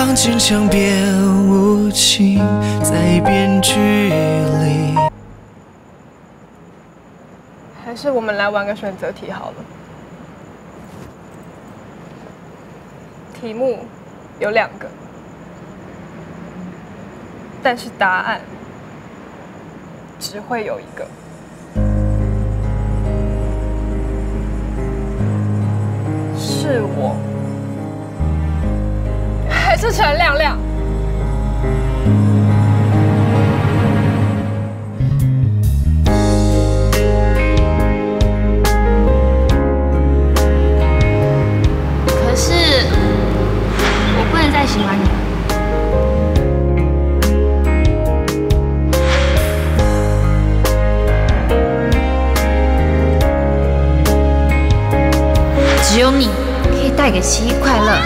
当坚强变无情，在变距离。 还是我们来玩个选择题好了。题目有2个，但是答案只会有1个。是我，还是陈亮亮？ 可是我不能再喜欢你了。只有你可以带给奇艺快乐。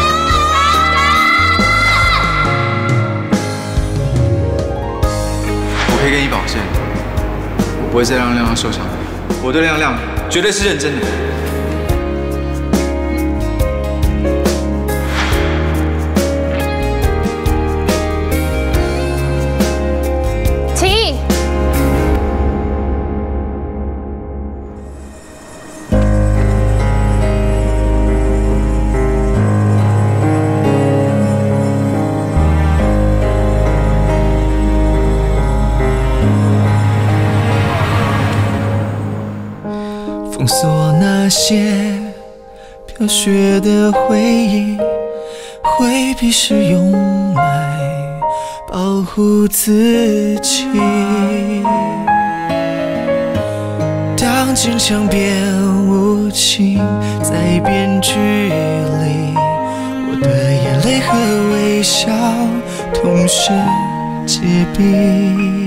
我可以跟你保证，我不会再让亮亮受伤的。我对亮亮绝对是认真的。 奇艺。 封锁那些飘雪的回忆，回避是用来保护自己。当坚强变无情，在变距离，我的眼泪和微笑同时结冰。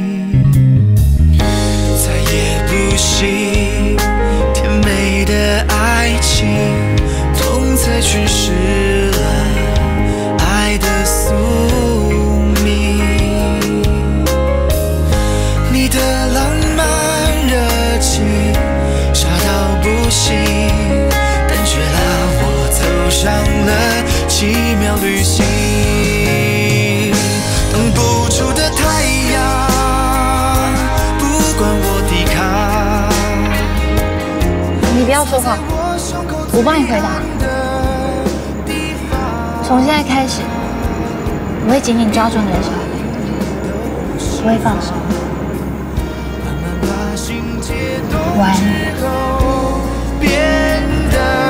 再也不行甜美的爱情，痛才诠释了爱的宿命。你的浪漫热情傻到不行，感觉了我走上了奇妙旅行。挡不住的太阳，不管我抵抗。 你不要说话，我帮你回答。从现在开始，我会紧紧抓住你的手，不会放手。晚安。